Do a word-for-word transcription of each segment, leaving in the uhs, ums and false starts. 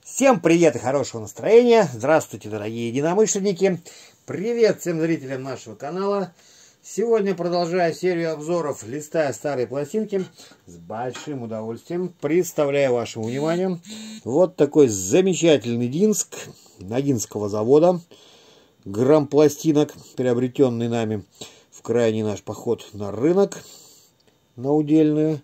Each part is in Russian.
Всем привет и хорошего настроения! Здравствуйте, дорогие единомышленники! Привет всем зрителям нашего канала! Сегодня, продолжая серию обзоров, листая старые пластинки, с большим удовольствием представляю вашему вниманию вот такой замечательный диск Ногинского завода. Грамм пластинок, приобретенный нами в крайний наш поход на рынок, на удельную.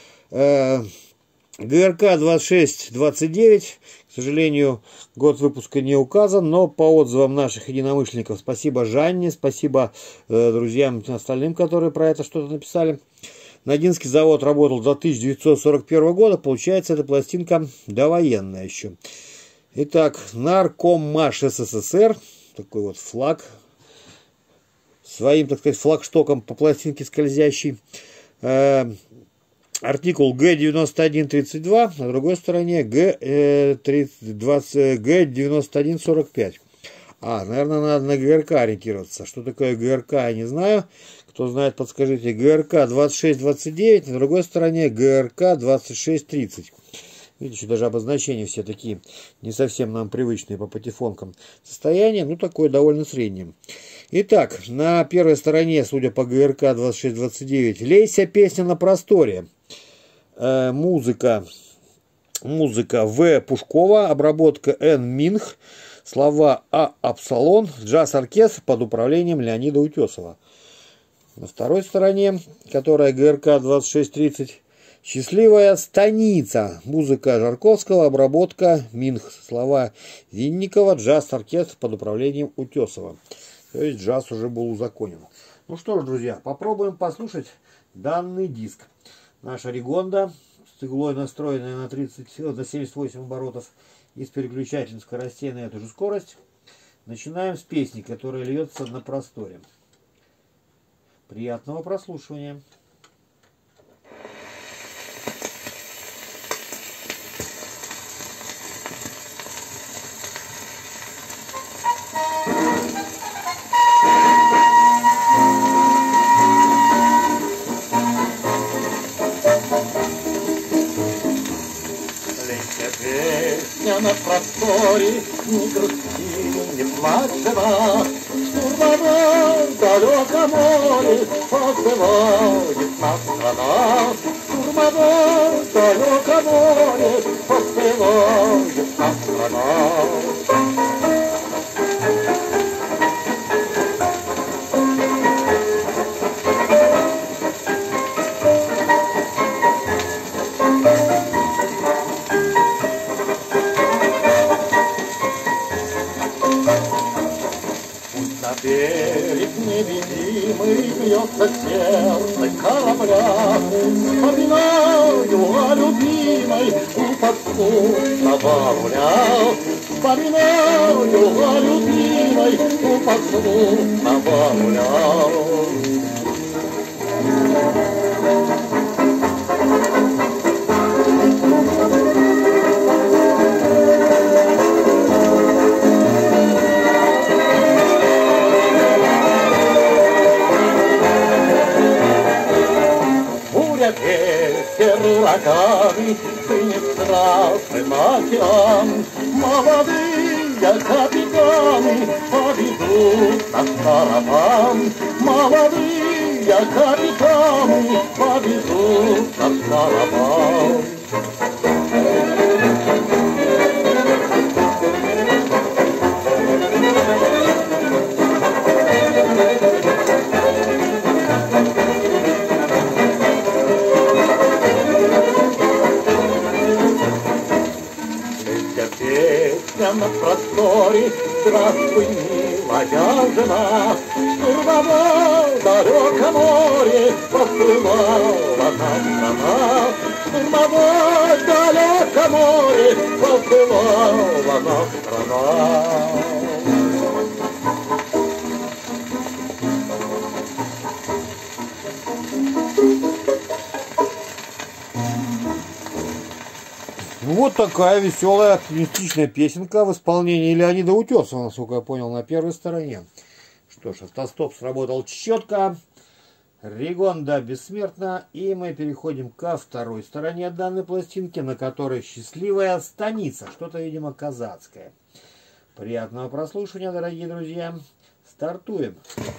ГРК двадцать шесть двадцать девять, к сожалению, год выпуска не указан, но по отзывам наших единомышленников, спасибо Жанне, спасибо э, друзьям остальным, которые про это что-то написали. Ногинский завод работал до тысяча девятьсот сорок первого года, получается, эта пластинка довоенная еще. Итак, Наркоммаш СССР, такой вот флаг, своим, так сказать, флагштоком по пластинке скользящий. Э, Артикул Г девяносто один тридцать два, на другой стороне Г девяносто один сорок пять. А, наверное, надо на ГРК ориентироваться. Что такое ГРК, я не знаю. Кто знает, подскажите. ГРК двадцать шесть двадцать девять, на другой стороне ГРК двадцать шесть тридцать. Видите, еще даже обозначения все такие не совсем нам привычные по патефонкам. Состояние, ну, такое довольно среднее. Итак, на первой стороне, судя по ГРК двадцать шесть двадцать девять, «Лейся, песня на просторе». Э, музыка, музыка В. Пушкова, обработка Н. Минх, слова А. Апсалон, джаз-оркестр под управлением Леонида Утесова. На второй стороне, которая ГРК двадцать шесть тридцать, «Счастливая станица», музыка Жарковского, обработка Минх, слова Винникова, джаз-оркестр под управлением Утесова. То есть джаз уже был узаконен. Ну что ж, друзья, попробуем послушать данный диск. Наша Ригонда с иглой, настроенная на, тридцать, на семьдесят восемь оборотов и с переключателем скоростей на эту же скорость. Начинаем с песни, которая льется на просторе. Приятного прослушивания. На просторе не грусти, не плачь, жена, штурмовой далеко море посылает нас страна. Штурмовой далеко море посылает нас страна. Берег невидимый бьется сердце корабля. Вспоминаю о любимой у подводного руля. Вспоминаю о любимой у подводного руля. Ветер ураганы сынет страшным океан. Молодые капитаны поведут нас караван. Молодые капитаны поведут нас караван. На просторе, здравствуй, милая жена, штурмовой далеко море посылала нам страна. Штурмовой далеко море посылала нам страна. Вот такая веселая, оптимистичная песенка в исполнении Леонида Утесова, насколько я понял, на первой стороне. Что ж, автостоп сработал четко. Ригонда бессмертна. И мы переходим ко второй стороне данной пластинки, на которой счастливая станица. Что-то, видимо, казацкое. Приятного прослушивания, дорогие друзья. Стартуем.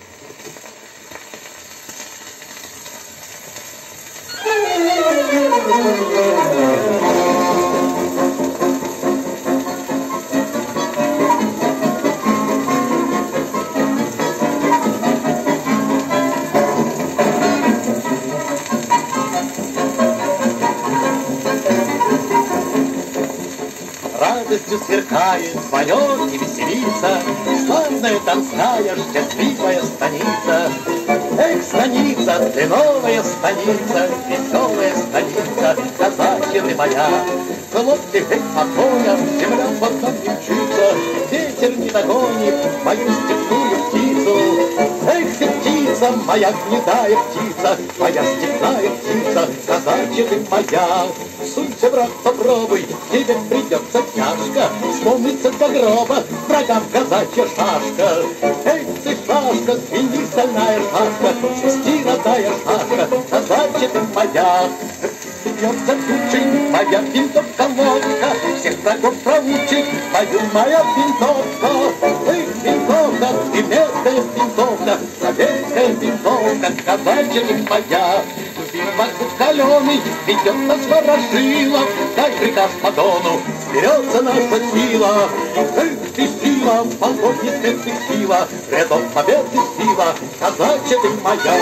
Радостью сверкает, поет и веселится славная Донская счастливая станица. Эх, станица, ты новая станица, веселая станица, казачья ты моя. Хлопцы, эх, покоя, земля под нами мчится, ветер не догонит мою степную птицу. Эх, ты птица, моя гнедая птица, моя степная птица, казачья ты моя. Сунься, брат, попробуй, тебе придется тяжко вспомнится до гроба врагам казачья шашка. Эй, ты шашка, звени стальная шашка, свисти, родная шашка, казачья ты моя. Бьется тучей моя винтовка-лодка, всех врагов проучит мою моя винтовка. Эй, винтовка, ты меткая винтовка, советская винтовка, казачья ты моя. Вазок каленый ведет нас Ворошилов, дай приказ по дону, сберется наша сила. Эх, ты сила, полковник перспектива, рядом победы сила, казачья ты моя.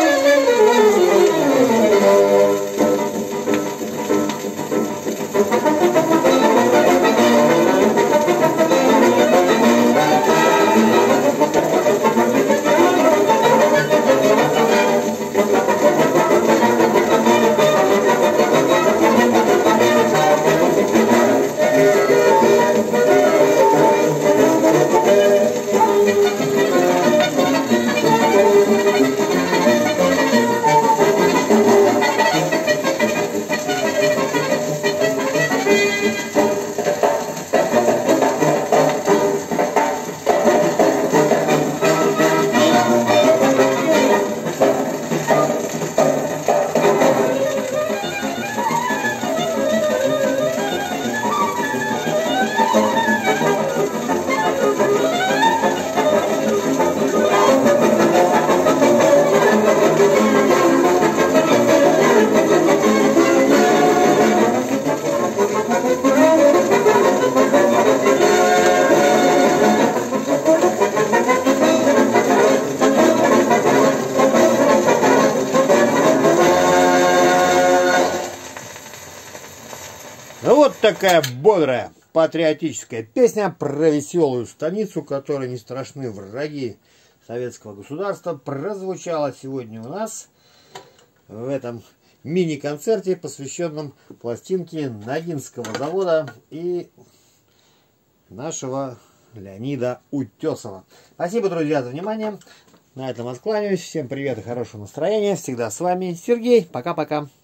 Вот такая бодрая патриотическая песня про веселую станицу, которой не страшны враги советского государства, прозвучала сегодня у нас в этом мини-концерте, посвященном пластинке Ногинского завода и нашего Леонида Утесова. Спасибо, друзья, за внимание. На этом откланяюсь. Всем привет и хорошего настроения. Всегда с вами Сергей. Пока-пока.